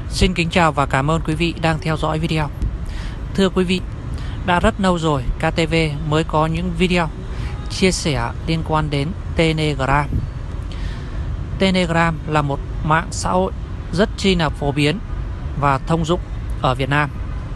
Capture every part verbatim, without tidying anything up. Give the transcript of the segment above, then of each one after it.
Xin kính chào và cảm ơn quý vị đang theo dõi video. Thưa quý vị, đã rất lâu rồi ca tê vê mới có những video chia sẻ liên quan đến Telegram. Telegram là một mạng xã hội rất chi là phổ biến và thông dụng ở Việt Nam.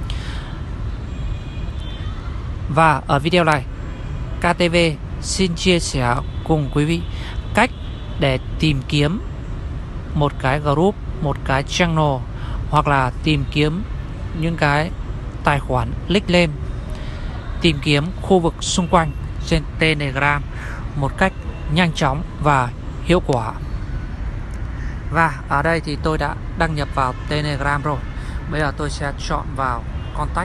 Và ở video này, ca tê vê xin chia sẻ cùng quý vị cách để tìm kiếm một cái group, một cái channel hoặc là tìm kiếm những cái tài khoản nickname, tìm kiếm khu vực xung quanh trên Telegram một cách nhanh chóng và hiệu quả. Và ở đây thì tôi đã đăng nhập vào Telegram rồi. Bây giờ tôi sẽ chọn vào contact.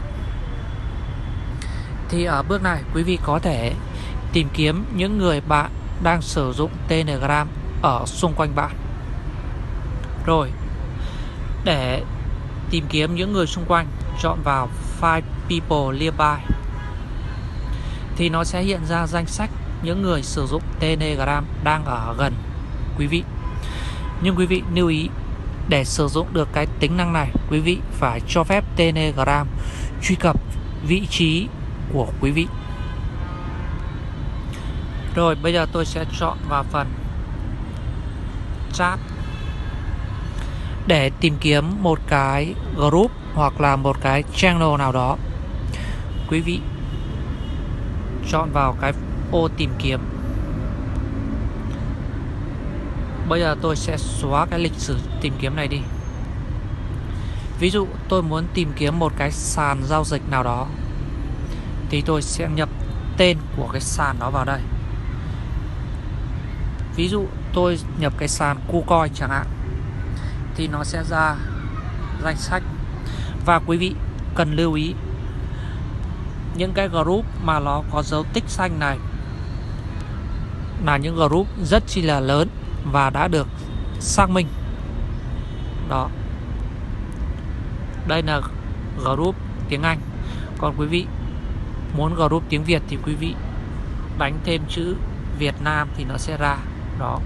Thì ở bước này quý vị có thể tìm kiếm những người bạn đang sử dụng Telegram ở xung quanh bạn. Rồi, để tìm kiếm những người xung quanh, chọn vào Find People Nearby. Thì nó sẽ hiện ra danh sách những người sử dụng Telegram đang ở gần quý vị. Nhưng quý vị lưu ý, để sử dụng được cái tính năng này, quý vị phải cho phép Telegram truy cập vị trí của quý vị. Rồi, bây giờ tôi sẽ chọn vào phần chat để tìm kiếm một cái group hoặc là một cái channel nào đó. Quý vị chọn vào cái ô tìm kiếm. Bây giờ tôi sẽ xóa cái lịch sử tìm kiếm này đi. Ví dụ tôi muốn tìm kiếm một cái sàn giao dịch nào đó, thì tôi sẽ nhập tên của cái sàn đó vào đây. Ví dụ tôi nhập cái sàn KuCoin chẳng hạn, thì nó sẽ ra danh sách. Và quý vị cần lưu ý, những cái group mà nó có dấu tích xanh này là những group rất chi là lớn và đã được xác minh. Đó, đây là group tiếng Anh. Còn quý vị muốn group tiếng Việt thì quý vị đánh thêm chữ Việt Nam thì nó sẽ ra. Đó.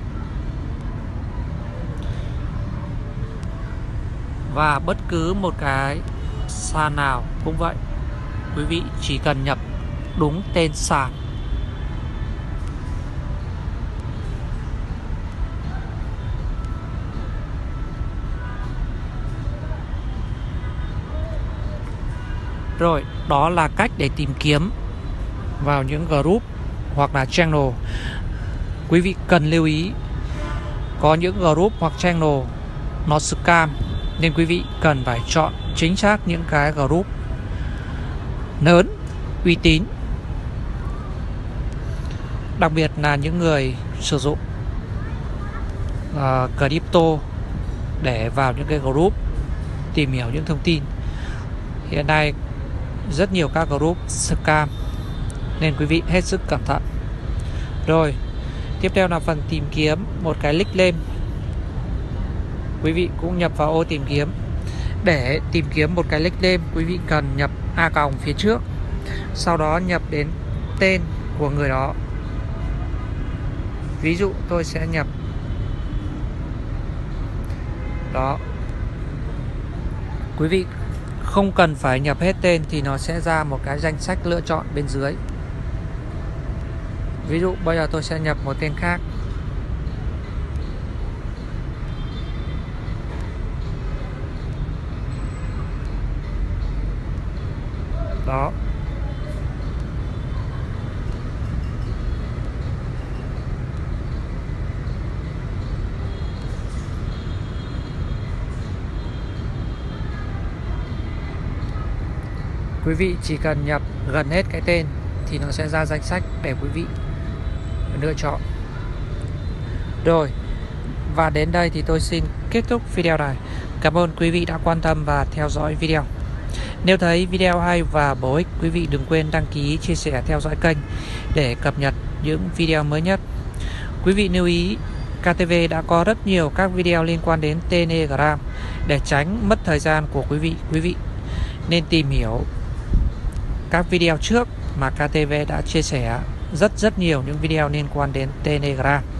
Và bất cứ một cái sàn nào cũng vậy, quý vị chỉ cần nhập đúng tên sàn. Rồi, đó là cách để tìm kiếm vào những group hoặc là channel. Quý vị cần lưu ý, có những group hoặc channel nó scam, nên quý vị cần phải chọn chính xác những cái group lớn, uy tín. Đặc biệt là những người sử dụng uh, crypto để vào những cái group tìm hiểu những thông tin. Hiện nay rất nhiều các group scam, nên quý vị hết sức cẩn thận. Rồi, tiếp theo là phần tìm kiếm một cái nickname. Quý vị cũng nhập vào ô tìm kiếm. Để tìm kiếm một cái nickname, quý vị cần nhập a còng phía trước, sau đó nhập đến tên của người đó. Ví dụ tôi sẽ nhập đó. Quý vị không cần phải nhập hết tên thì nó sẽ ra một cái danh sách lựa chọn bên dưới. Ví dụ bây giờ tôi sẽ nhập một tên khác. Đó. Quý vị chỉ cần nhập gần hết cái tên thì nó sẽ ra danh sách để quý vị lựa chọn. Rồi, và đến đây thì tôi xin kết thúc video này. Cảm ơn quý vị đã quan tâm và theo dõi video. Nếu thấy video hay và bổ ích, quý vị đừng quên đăng ký, chia sẻ, theo dõi kênh để cập nhật những video mới nhất. Quý vị lưu ý, ca tê vê đã có rất nhiều các video liên quan đến Telegram. Để tránh mất thời gian của quý vị, quý vị nên tìm hiểu các video trước mà ca tê vê đã chia sẻ rất rất nhiều những video liên quan đến Telegram.